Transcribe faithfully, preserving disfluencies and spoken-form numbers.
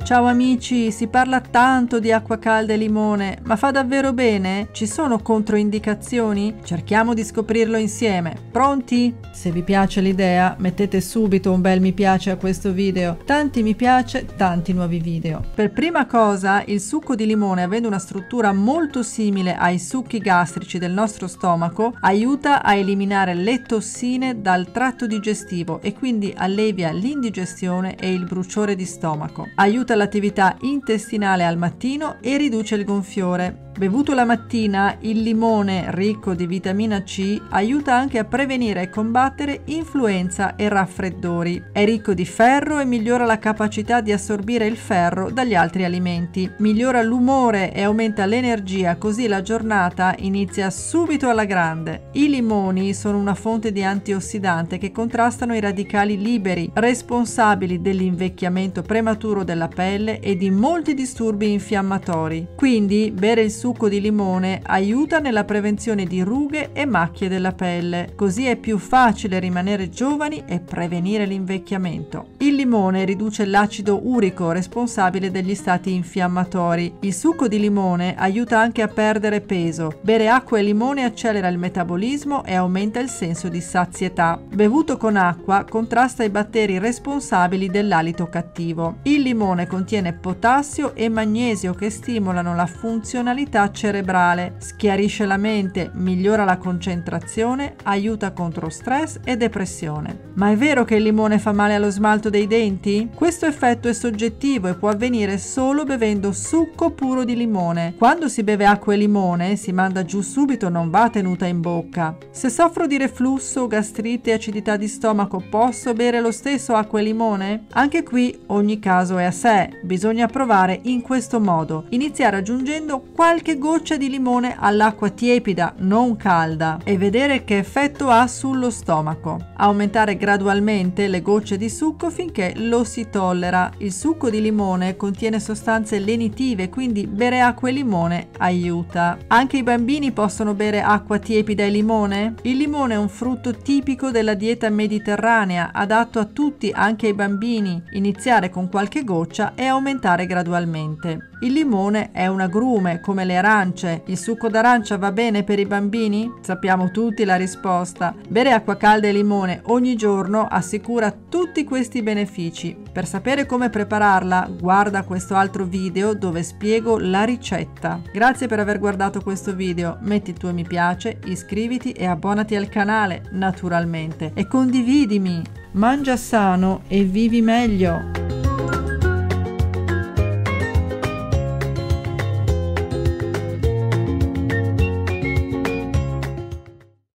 Ciao amici, si parla tanto di acqua calda e limone, ma fa davvero bene? Ci sono controindicazioni? Cerchiamo di scoprirlo insieme. Pronti? Se vi piace l'idea, mettete subito un bel mi piace a questo video. Tanti mi piace, tanti nuovi video. Per prima cosa, il succo di limone, avendo una struttura molto simile ai succhi gastrici del nostro stomaco, aiuta a eliminare le tossine dal tratto digestivo e quindi allevia l'indigestione e il bruciore di stomaco. Aiuta l'attività intestinale al mattino e riduce il gonfiore. Bevuto la mattina, il limone ricco di vitamina C aiuta anche a prevenire e combattere influenza e raffreddori. È ricco di ferro e migliora la capacità di assorbire il ferro dagli altri alimenti. Migliora l'umore e aumenta l'energia, così la giornata inizia subito alla grande. I limoni sono una fonte di antiossidante che contrastano i radicali liberi, responsabili dell'invecchiamento prematuro della pelle e di molti disturbi infiammatori. Quindi bere il succo di limone aiuta nella prevenzione di rughe e macchie della pelle, così è più facile rimanere giovani e prevenire l'invecchiamento. Il limone riduce l'acido urico responsabile degli stati infiammatori. Il succo di limone aiuta anche a perdere peso. Bere acqua e limone accelera il metabolismo e aumenta il senso di sazietà. Bevuto con acqua contrasta i batteri responsabili dell'alito cattivo. Il limone contiene potassio e magnesio che stimolano la funzionalità cerebrale, schiarisce la mente, migliora la concentrazione, aiuta contro stress e depressione. Ma è vero che il limone fa male allo smalto dei denti? Questo effetto è soggettivo e può avvenire solo bevendo succo puro di limone. Quando si beve acqua e limone si manda giù subito, non va tenuta in bocca. Se soffro di reflusso, gastrite e acidità di stomaco, posso bere lo stesso acqua e limone? Anche qui ogni caso è a sé, bisogna provare in questo modo. Iniziare aggiungendo qualche goccia di limone all'acqua tiepida, non calda, e vedere che effetto ha sullo stomaco. Aumentare gradualmente le gocce di succo finché lo si tollera. Il succo di limone contiene sostanze lenitive, quindi bere acqua e limone aiuta. Anche i bambini possono bere acqua tiepida e limone? Il limone è un frutto tipico della dieta mediterranea, adatto a tutti, anche ai bambini. Iniziare con qualche goccia e aumentare gradualmente. Il limone è un agrume come le arance. Il succo d'arancia va bene per i bambini? Sappiamo tutti la risposta. Bere acqua calda e limone ogni giorno assicura tutti questi benefici. Per sapere come prepararla, guarda questo altro video dove spiego la ricetta. Grazie per aver guardato questo video. Metti il tuo mi piace, iscriviti e abbonati al canale, naturalmente. E condividimi. Mangia sano e vivi meglio.